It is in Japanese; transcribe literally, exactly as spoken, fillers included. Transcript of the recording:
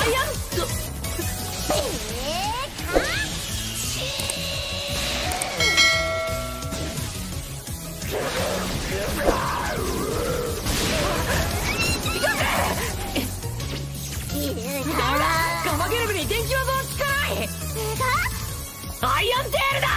イアンドガマゲルブに電気技を使いアイアンテールだ。